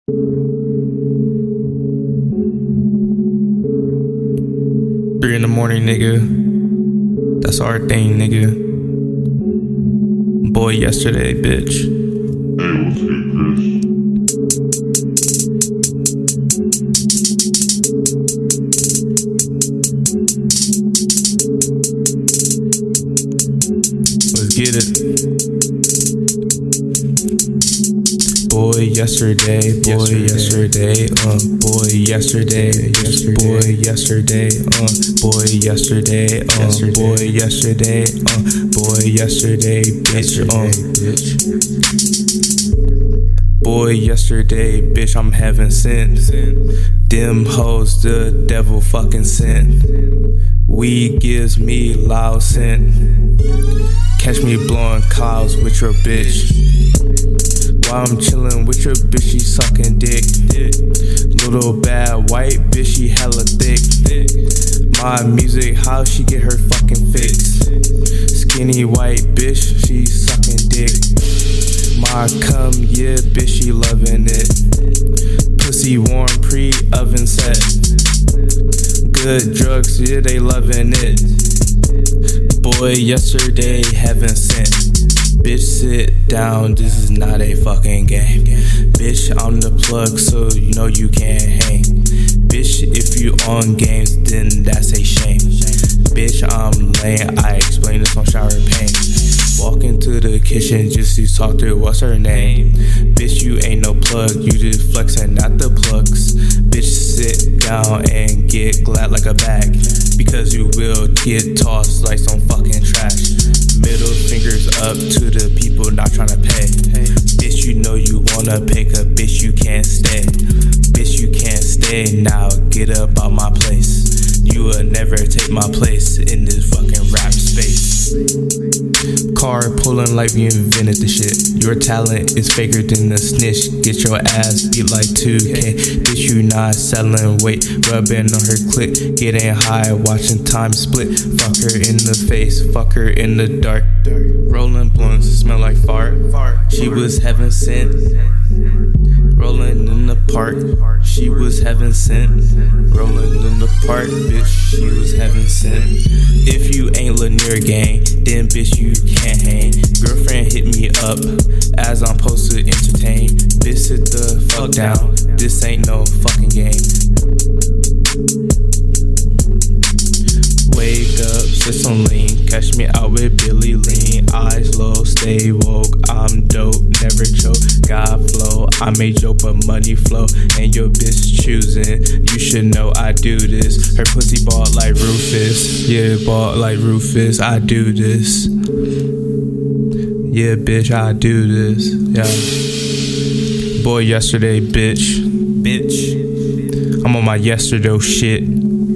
3 in the morning, nigga. That's our thing, nigga. Boy, yesterday, bitch. Hey, what's good, Chris? Let's get it. Boy, yesterday, boy, yesterday, boy, yesterday, boy, yesterday, boy, yesterday, boy, yesterday, boy, yesterday, bitch, boy, yesterday, bitch, I'm heaven sent. Them hoes the devil fucking sent. Weed gives me loud scent. Catch me blowing clouds with your bitch. While I'm chillin' with your bitch, she sucking dick. Little bad white bitch, she hella thick. My music, how she get her fucking fix? Skinny white bitch, she sucking dick. My cum, yeah, bitch, she loving it. Pussy warm, pre-oven set. Good drugs, yeah, they loving it. Boy, yesterday, heaven sent. Bitch, sit down, this is not a fucking game. Bitch, I'm the plug, so you know you can't hang. Bitch, if you on games, then that's a shame. Bitch, I'm lame, I explain this on Shower Pain. Walk into the kitchen just to talk to her, what's her name? Bitch, you ain't no plug, you just flexing at the plugs. Bitch, sit down and get glad like a bag, because you will get tossed like some fucking trash. Middle fingers up to the people not tryna pay. Bitch, you know you wanna pick up, bitch, you can't stay. Bitch, you can't stay, now get up out my place. You will never take my place in this fucking rap space. Car pulling like we invented the shit. Your talent is faker than a snitch. Get your ass beat like 2K. Bitch, you not selling weight, rubbing on her clit. Getting high, watching time split. Fuck her in the face, fuck her in the dark. Rolling blunts, smell like fart. She was heaven sent. Rolling in the park, she was heaven sent. Rolling in the park, bitch, she was heaven sent. If you ain't Lanier gang, then bitch you can't hang. Girlfriend hit me up as I'm supposed to entertain. Bitch, sit the fuck down, this ain't no fucking game. Wake up, sit some lean, catch me out with Billy Lean. Eyes low, stay woke, I'm dope, never choke. God flow, I made joke but money flow, and your bitch choosing. You should know I do this. Her pussy bald like Rufus, yeah, bald like Rufus. I do this, yeah, bitch, I do this, yeah. Boy, yesterday, bitch. I'm on my yesterday shit.